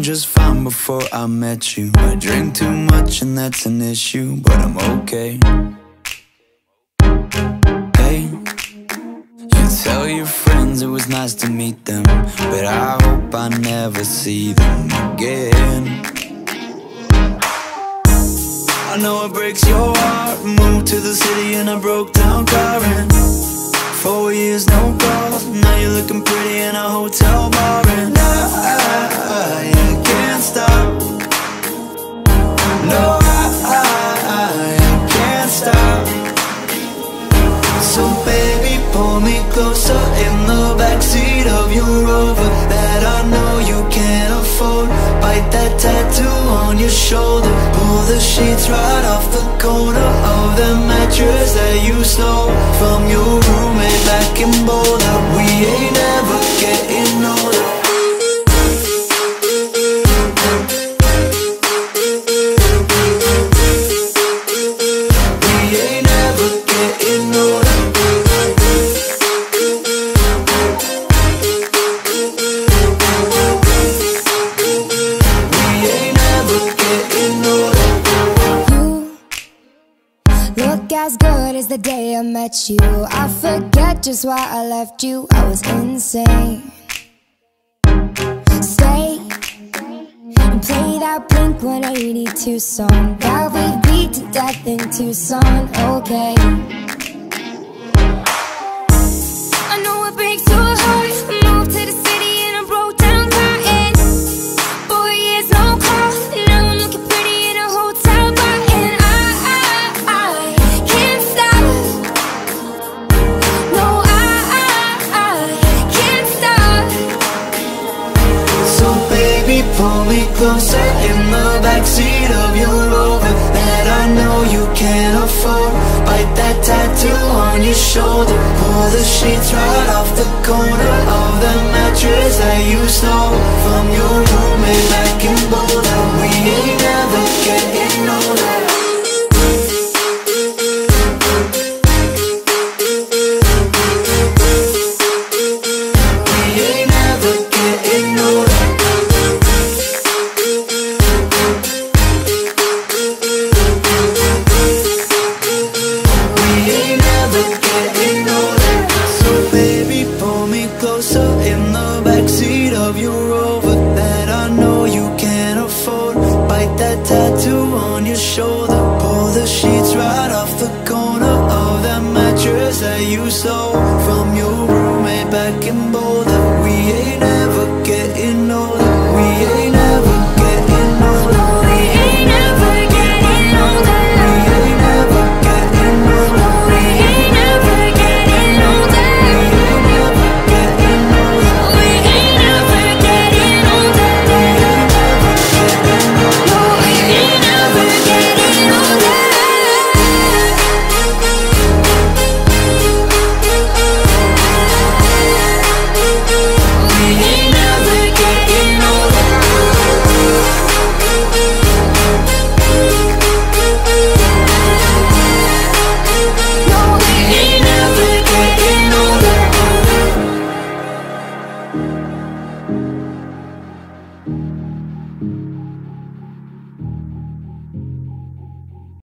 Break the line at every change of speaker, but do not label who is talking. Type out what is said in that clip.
doing just fine before I met you. I drink too much and that's an issue, but I'm okay. Hey, you tell your friends it was nice to meet them, but I hope I never see them again. I know it breaks your heart. Moved to the city in a broke down car, and 4 years no calls. Now you're looking pretty in a hotel bar, and I can't stop. No, I can't stop. So baby, pull me closer in the backseat of your Rover that I know you can't afford. Bite that tattoo on your shoulder. Pull the sheets right off the corner of the mattress that you stole from your roommate back in Boulder. We ain't ever getting older.
As good as the day I met you. I forget just why I left you. I was insane. Stay and play that Blink-182 song that we beat to death in Tucson. Okay, I know it breaks your heart. Moved to the city and I broke down crying. 4 years no call. Now I'm looking pretty in a hotel bar, and I can't stop. No, I can't stop.
So baby, pull me closer in the backseat of your Rover that I know you can't afford. Bite that tattoo on your shoulder. Pull the sheets right off the corner of the mattress that you stole from your roommate back in Boulder. We ain't never getting older. In the backseat of your Rover that I know you can't afford. Bite that tattoo on your shoulder. Pull the sheets right off the corner of that mattress that you stole from your roommate back in Boulder. We ain't ever getting